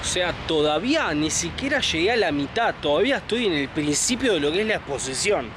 sea, todavía ni siquiera llegué a la mitad. Todavía estoy en el principio de lo que es la exposición.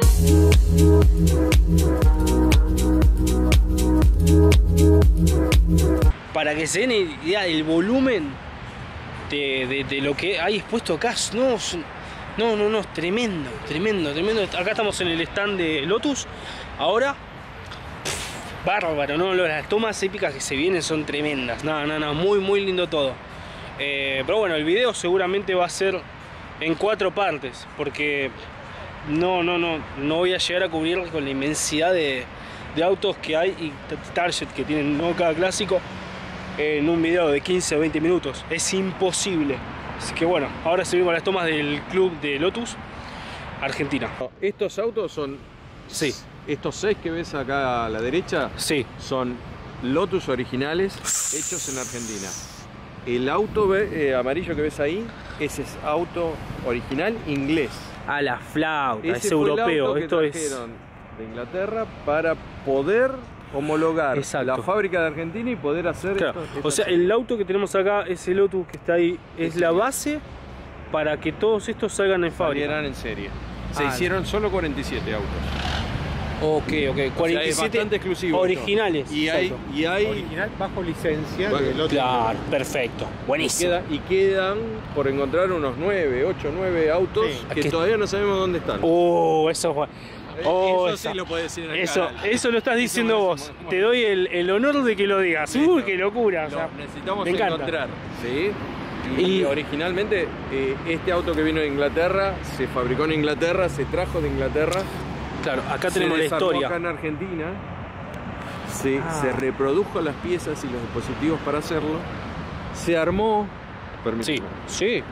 Para que se den idea del volumen de lo que hay expuesto acá. No, es tremendo, tremendo, tremendo. Acá estamos en el stand de Lotus. Ahora, bárbaro, ¿no? Las tomas épicas que se vienen son tremendas. No, muy lindo todo. Pero bueno, el video seguramente va a ser en 4 partes, porque no voy a llegar a cubrir con la inmensidad de autos que hay y target que tienen, ¿no? Cada clásico en un video de 15 o 20 minutos. Es imposible. Así que bueno, ahora seguimos las tomas del club de Lotus Argentina. Estos autos son... Sí. Estos 6 que ves acá a la derecha, sí, son Lotus originales hechos en Argentina. El auto amarillo que ves ahí, ese es auto original inglés. A la flauta, ese es europeo. Esto es de Inglaterra para poder homologar la fábrica de Argentina y poder hacer esto. O sea, el auto que tenemos acá, ese Lotus que está ahí, es la base para que todos estos salgan en fábrica. Salieran en serie. Se hicieron solo 47 autos. Ok, 47 bastante exclusivos originales. Y hay original bajo licencia. Claro, perfecto, buenísimo. Y quedan por encontrar unos 9 autos que todavía no sabemos dónde están. Eso sí lo puedes decir en el canal. Eso lo estás diciendo vos. Te doy el honor de que lo digas. Uy, qué locura. Necesitamos encontrar. ¿Sí? Y originalmente este auto que vino de Inglaterra se fabricó en Inglaterra, se trajo de Inglaterra. Claro, acá tenemos la historia. Acá en Argentina se reprodujo las piezas y los dispositivos para hacerlo. Se armó. Permíteme. Sí.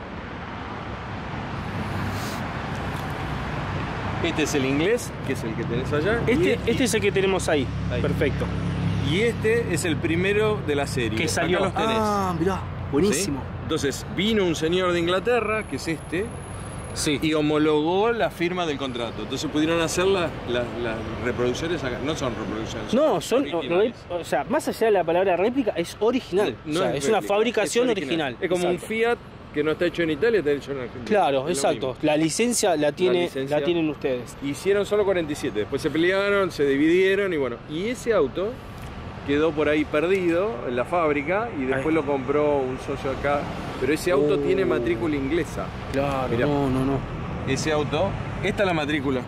Este es el inglés, que es el que tenés allá. Este es el que tenemos ahí. Perfecto. Y este es el primero de la serie. Que salió. Acá los tenés. Mirá, buenísimo. ¿Sí? Entonces vino un señor de Inglaterra, que es este. Sí. Y homologó la firma del contrato. Entonces pudieron hacer las reproducciones acá. No son reproducciones. No, son o sea, más allá de la palabra réplica, es original. Es una fabricación original. Es como un Fiat que no está hecho en Italia, está hecho en Argentina. Claro, exacto. La licencia la tienen ustedes. Hicieron solo 47. Después se pelearon, se dividieron y bueno. Y ese auto quedó por ahí perdido en la fábrica y después lo compró un socio acá. Pero ese auto tiene matrícula inglesa. Claro, mirá. No. Ese auto, esta es la matrícula.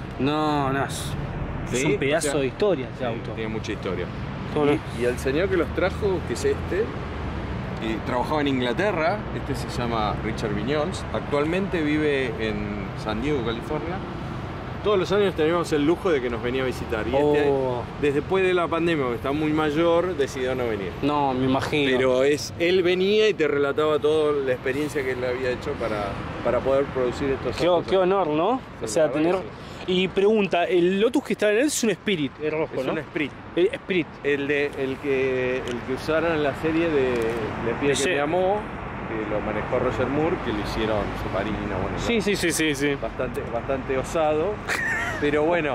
Es un pedazo de historia ese auto. Tiene mucha historia. Y el señor que los trajo, que es trabajaba en Inglaterra, se llama Richard Viñols. Actualmente vive en San Diego, California. Todos los años tenemos el lujo de que nos venía a visitar. Y desde después de la pandemia, que está muy mayor, decidió no venir. No, me imagino. Pero él venía y te relataba toda la experiencia que él había hecho para poder producir estos autos. Qué honor, ¿no? O sea, tener... Y pregunta, el Lotus que está en él es un Spirit, es rojo, ¿no? Es un Spirit. Spirit. El que usaron en la serie de Le Pie que me amó, que lo manejó Roger Moore, que lo hicieron Submarina, bueno. Sí. Bastante osado. Pero bueno,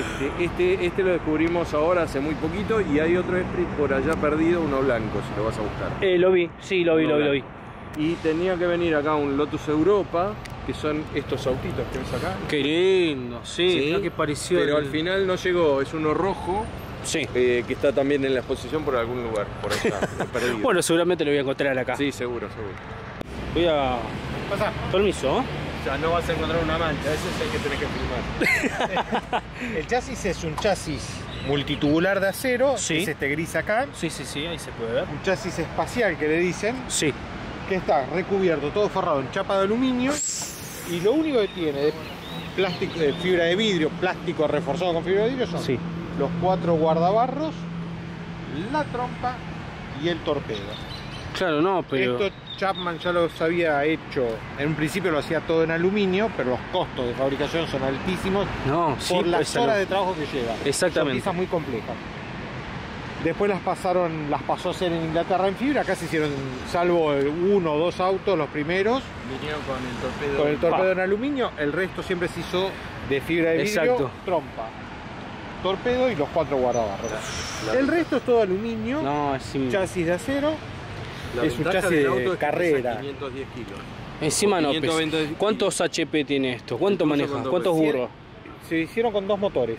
este lo descubrimos ahora hace muy poquito y hay otro Spirit por allá perdido, uno blanco, si lo vas a buscar. Lo vi. Y tenía que venir acá un Lotus Europa, que son estos autitos que ves acá. Qué lindo, sí. Qué pareció. Pero al final no llegó, es uno rojo. Sí. Que está también en la exposición por algún lugar, por ahí está, perdido. Bueno, seguramente lo voy a encontrar acá. Sí, seguro. Voy a... Pasa. Permiso. O sea, no vas a encontrar una mancha, ese es el que tenés que filmar. El chasis es un chasis multitubular de acero, sí. Es este gris acá. Sí, ahí se puede ver. Un chasis espacial que le dicen. Sí. Que está recubierto, todo forrado en chapa de aluminio. Y lo único que tiene de plástico, fibra de vidrio, plástico reforzado con fibra de vidrio son los 4 guardabarros, la trompa y el torpedo. Claro, pero... Esto Chapman ya los había hecho, en un principio lo hacía todo en aluminio, pero los costos de fabricación son altísimos por las horas de trabajo que lleva. Exactamente. Son piezas muy complejas. Después las pasó a hacer en Inglaterra en fibra, acá se hicieron, salvo 1 o 2 autos, los primeros. Vinieron con el torpedo. Con el torpedo en aluminio, el resto siempre se hizo de fibra de vidrio, trompa, torpedo y los 4 guardabarros. El resto es todo aluminio, chasis de acero. Es un chasis de carrera. 510 kilos. Encima no pesa. ¿Cuántos HP tiene esto? ¿Cuánto maneja? ¿Cuántos burros? Se hicieron con 2 motores.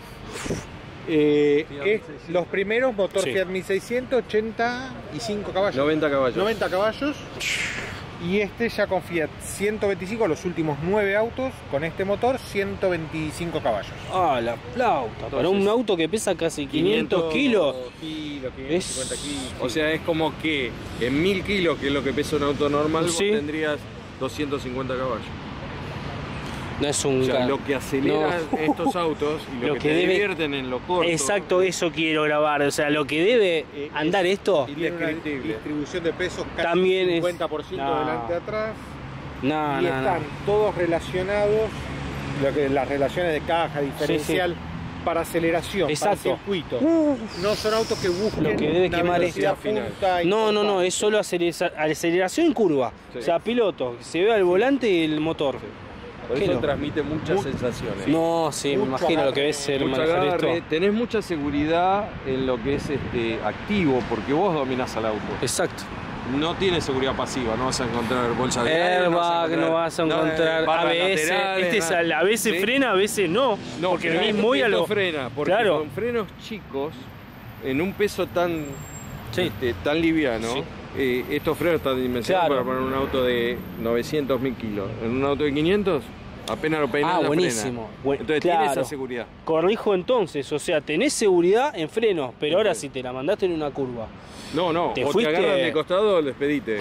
Los primeros, motor Fiat 1600, 85 caballos. 90 caballos. 90 caballos. Y este ya con Fiat 125, los últimos 9 autos, con este motor, 125 caballos. Ah, la flauta. Entonces, para un auto que pesa casi 500 kilos. 550 kilos. O sea, es como que en 1000 kilos, que es lo que pesa un auto normal, vos tendrías 250 caballos. No es un... O sea, lo que acelera estos autos y lo que te divierten en lo corto. Exacto, eso quiero grabar. O sea, lo que debe andar esto... Distribución de pesos casi también 50% delante de atrás. Y están no. todos relacionados, las relaciones de caja, diferencial, para aceleración, para circuito. No son autos que busquen lo que debe quemar velocidad punta. No, es solo aceleración en curva. O sea, piloto, se ve al volante y el motor. Por eso transmite muchas sensaciones. No, sí, me imagino lo que debe ser manejar esto. Tenés mucha seguridad en lo que es activo, porque vos dominás al auto. Exacto. No tiene seguridad pasiva, no vas a encontrar bolsa de airbag, no vas a encontrar ABS. A veces frena, a veces no. No, porque venís muy a lo... frena, porque con frenos chicos, en un peso tan liviano, estos frenos están dimensionados para poner un auto de 900.000 kilos. En un auto de 500, apenas lo peinás la buenísimo. Frena. Entonces tiene esa seguridad. Corrijo entonces, o sea, tenés seguridad en frenos, pero ahora si te la mandaste en una curva. No, te agarran de costado o les pedite.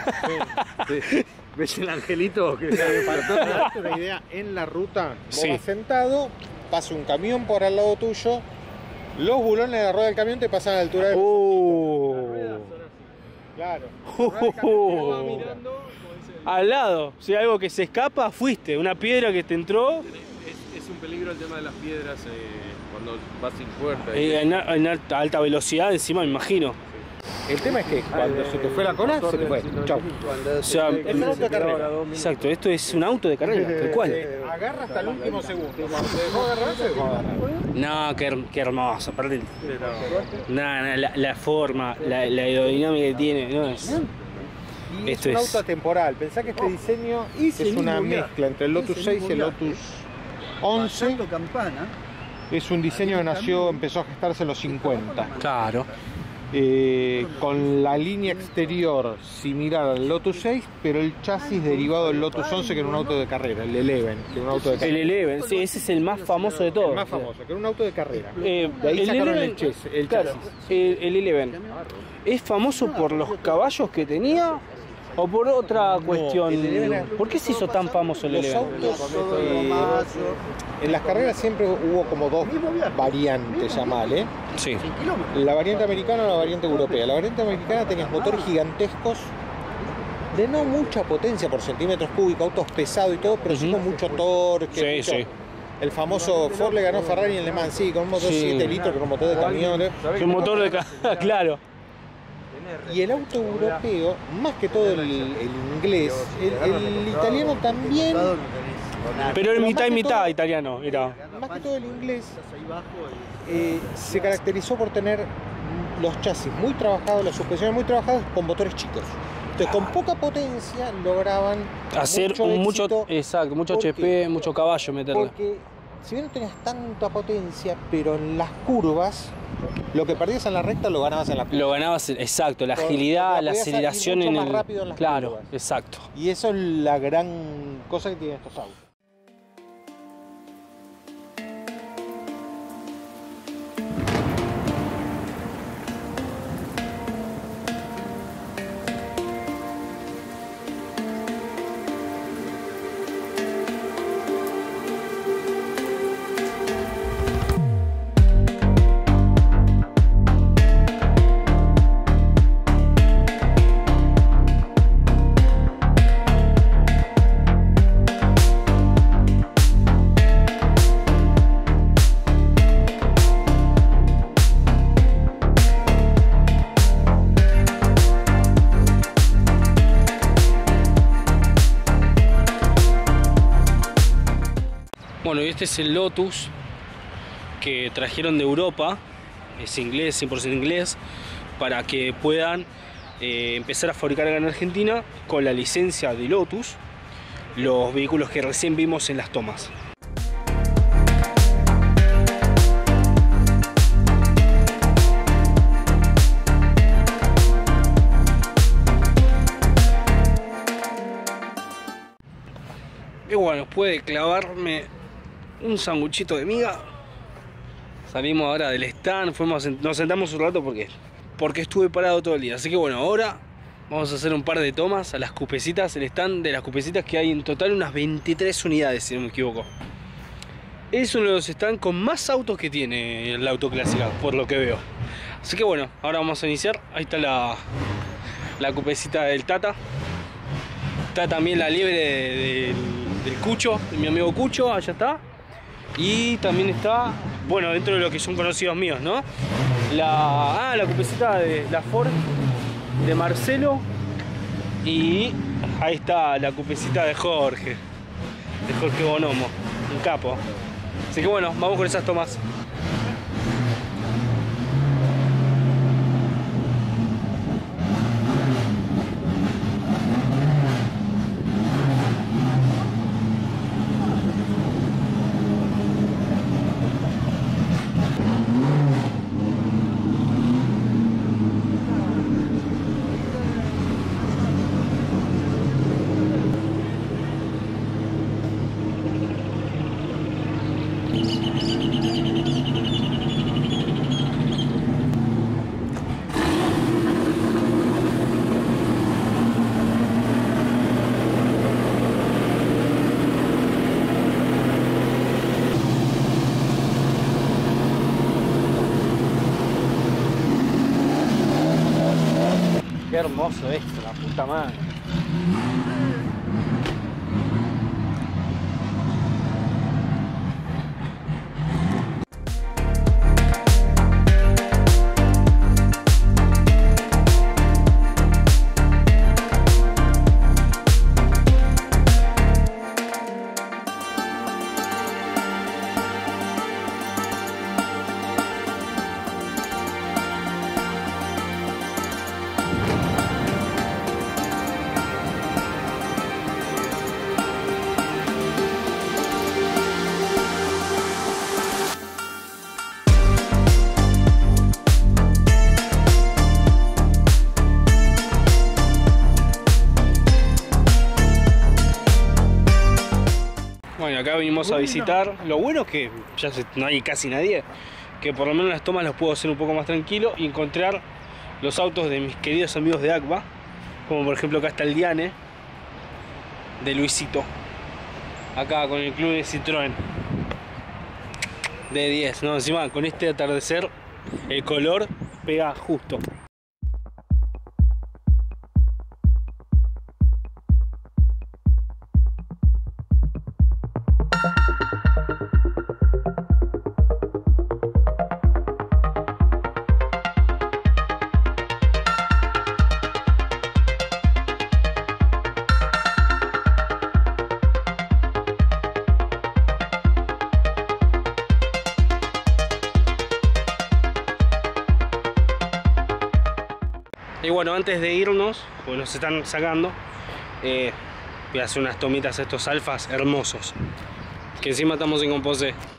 ¿Ves el angelito? Que para darte una idea, en la ruta, vos vas sentado, pasa un camión por al lado tuyo, los bulones de la rueda del camión te pasan a la altura del... Claro. Al lado, si hay algo que se escapa, fuiste. Una piedra que te entró. Es un peligro el tema de las piedras cuando vas sin puerta. En alta velocidad, encima, me imagino. El tema es que cuando se te fue la cola, se te fue. Chau. O sea, es un auto de carrera. Exacto, esto es un auto de carrera, tal cual. Agarra hasta el último segundo. Cuando te dejó agarrar, se dejó agarrar. No, qué hermoso. Aparte, la forma, la aerodinámica que tiene. No, es un auto atemporal. Pensá que este diseño es una mezcla entre el Lotus 6 y el Lotus 11. Es un diseño que empezó a gestarse en los 50. Claro. Con la línea exterior similar al Lotus 6, pero el chasis derivado del Lotus 11, que era un auto de carrera, el Eleven, que era un auto de carrera. El Eleven, sí, ese es el más famoso de todos. El más famoso, que era un auto de carrera. De ahí sacaron el chasis. El Eleven. ¿Es famoso por los caballos que tenía o por otra cuestión? ¿Por qué se hizo tan famoso el Eleven? Los autos, en las carreras siempre hubo como dos variantes, llamale. Sí. La variante americana o la variante europea. La variante americana tenía motores gigantescos de no mucha potencia por centímetros cúbicos, autos pesados y todo, pero sí con mucho torque. Sí. El famoso Ford le ganó a Ferrari en Le Mans, con un motor 7 litros, con un motor de camión. Un motor de claro. Y el auto europeo, más que todo el inglés, el italiano también. Pero en mitad y mitad italiano era. Más que todo el inglés se caracterizó por tener los chasis muy trabajados, las suspensiones muy trabajadas con motores chicos. Entonces con poca potencia lograban hacer mucho HP, mucho caballo meterle. Porque si bien no tenías tanta potencia, pero en las curvas, lo que perdías en la recta lo ganabas en la curva. Lo ganabas, exacto, la agilidad, la aceleración en el... rápido en las curvas. Exacto. Y eso es la gran cosa que tienen estos autos. Bueno, y este es el Lotus que trajeron de Europa, es inglés, 100% inglés, para que puedan empezar a fabricar acá en Argentina con la licencia de Lotus los vehículos que recién vimos en las tomas. Y bueno, después de clavarme un sanguchito de miga, salimos ahora del stand, nos sentamos un rato porque estuve parado todo el día. Así que bueno, ahora vamos a hacer un par de tomas a las cupecitas, el stand de las cupecitas, que hay en total unas 23 unidades, si no me equivoco. Es uno de los stands con más autos que tiene la Autoclásica, por lo que veo. Así que bueno, ahora vamos a iniciar. Ahí está la cupecita del Tata. Está también la liebre del Cucho, de mi amigo Cucho, allá está. Y también está, bueno, dentro de lo que son conocidos míos, ¿no? La cupecita de la Ford de Marcelo. Y ahí está la cupecita de Jorge Bonomo, un capo. Así que bueno, vamos con esas tomas. Qué hermoso esto, la puta madre. Bueno, acá venimos a visitar. Lo bueno es que ya no hay casi nadie, que por lo menos las tomas las puedo hacer un poco más tranquilo y encontrar los autos de mis queridos amigos de ACBA, como por ejemplo acá está el Diane de Luisito, acá con el club de Citroën de 10, no, encima con este atardecer el color pega justo. Y bueno, antes de irnos, pues nos están sacando, voy a hacer unas tomitas a estos alfas hermosos, que encima estamos en Composé.